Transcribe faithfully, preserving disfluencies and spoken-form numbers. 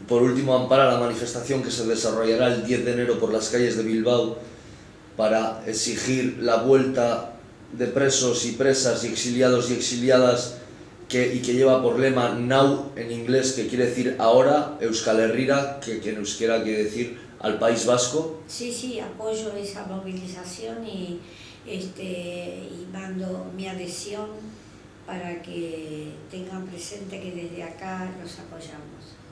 por último, ampara la manifestación que se desarrollará el diez de enero por las calles de Bilbao para exigir la vuelta de presos y presas y exiliados y exiliadas que, y que lleva por lema Now en inglés, que quiere decir ahora, Euskal Herrira, que, que en euskera quiere decir al País Vasco. Sí, sí, apoyo esa movilización y, este, y mando mi adhesión para que tengan presente que desde acá los apoyamos.